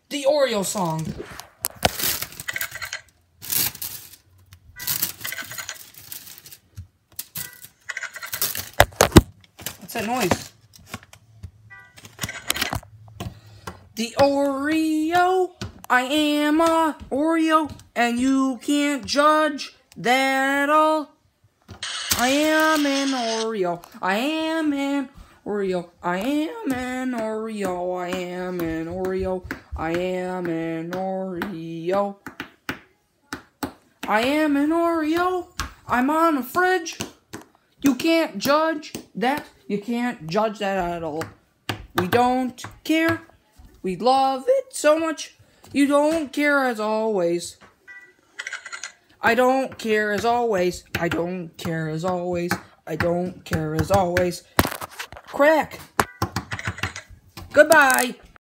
The Oreo Song. What's that noise? The Oreo. I am a Oreo, and you can't judge that at all. I am an Oreo. I am an Oreo. I am an Oreo. I am an Oreo. I am an Oreo. I am an Oreo. I'm on a fridge. You can't judge that. You can't judge that at all. We don't care. We love it so much. You don't care as always. I don't care as always. I don't care as always. I don't care as always. Crack. Goodbye.